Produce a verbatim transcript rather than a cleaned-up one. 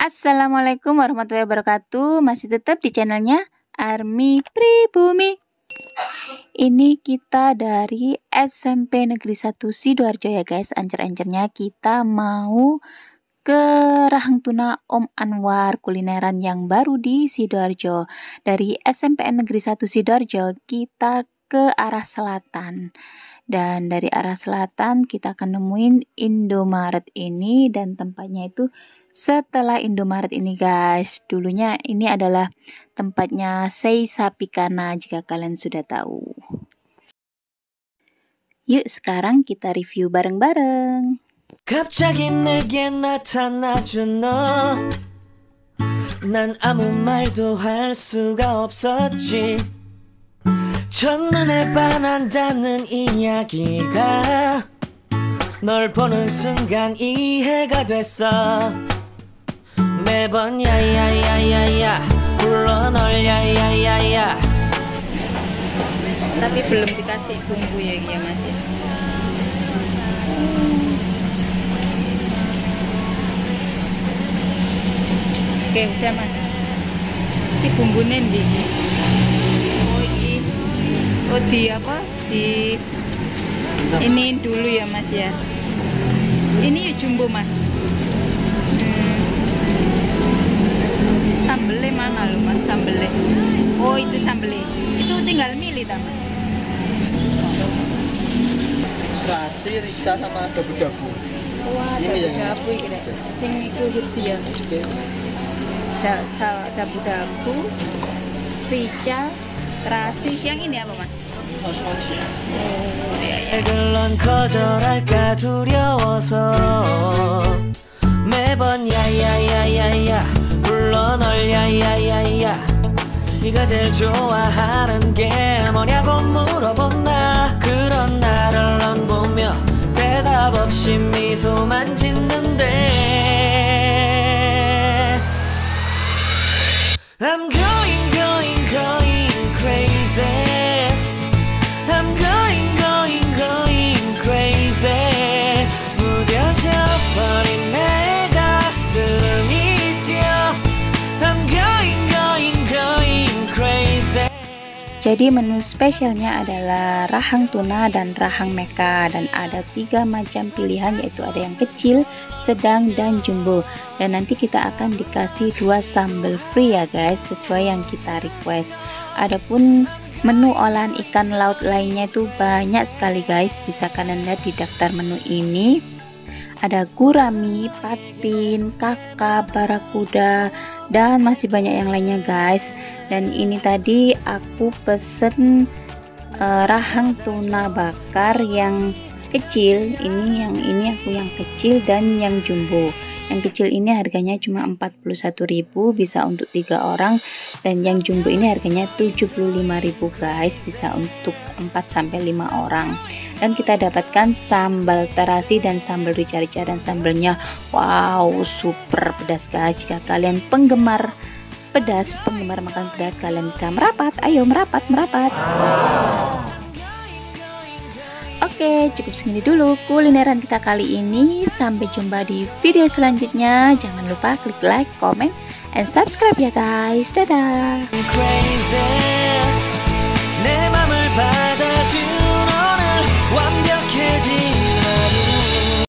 Assalamualaikum warahmatullahi wabarakatuh. Masih tetap di channelnya Army Pribumi. Ini kita dari S M P Negeri satu Sidoarjo ya guys. Ancer-ancernya kita mau ke Rahang Tuna Om Anwar, kulineran yang baru di Sidoarjo. Dari S M P N Negeri satu Sidoarjo kita ke arah selatan. Dan dari arah selatan kita akan nemuin Indomaret ini, dan tempatnya itu setelah Indomaret ini guys. Dulunya ini adalah tempatnya Sei Sapikana jika kalian sudah tahu. Yuk sekarang kita review bareng-bareng. 갑자기 내게 나타나준 너, 난 아무 말도 할 수가 없었지. 첫눈에 반한다는 이야기가 널 보는 순간 이해가 됐어. 매번 야야야야야 불러 널 야야야야. Tapi belum dikasih bumbu ya ya mas. Oke udah mas. Ini bumbunya di. Oh di apa di ini dulu ya mas ya. Ini jumbo mas. hmm. Sambelnya mana lo mas? Sambelnya, oh itu sambelnya, itu tinggal milih tak mas? Terasi, Rita sama dabu-dabu. Wah, dabu-dabu kira sing itu hits ya. Dabu-dabu, rica, terasi, yang ini apa mas? 넌 거절할까 두려워서 매번 야야야야야 불러 널 야야야야. 네가 제일 좋아하는 게 뭐냐고 물어본 나. 그런 나를 넌 보며 대답 없이 미소만 짓는데 I'm going going going crazy. I'm going going going crazy. 무뎌져 버린 내 가슴이 뛰어. I'm going going going crazy. Jadi menu spesialnya adalah rahang tuna dan rahang meka, dan ada tiga macam pilihan, yaitu ada yang kecil, sedang, dan jumbo. Dan nanti kita akan dikasih dua sambal free ya guys, sesuai yang kita request. Adapun menu olahan ikan laut lainnya itu banyak sekali guys, bisa kalian lihat di daftar menu ini. Ada gurami, patin, kakap, barakuda, dan masih banyak yang lainnya guys. Dan ini tadi aku pesen uh, rahang tuna bakar yang kecil. Ini yang ini aku yang kecil dan yang jumbo. Yang kecil ini harganya cuma empat puluh satu ribu, bisa untuk tiga orang, dan yang jumbo ini harganya tujuh puluh lima ribu guys, bisa untuk empat sampai lima orang. Dan kita dapatkan sambal terasi dan sambal rica-rica, dan sambalnya wow super pedas guys. Jika kalian penggemar pedas, penggemar makan pedas, kalian bisa merapat. Ayo merapat merapat. Oke, cukup segini dulu kulineran kita kali ini. Sampai jumpa di video selanjutnya. Jangan lupa klik like, comment, and subscribe ya guys. Dadah.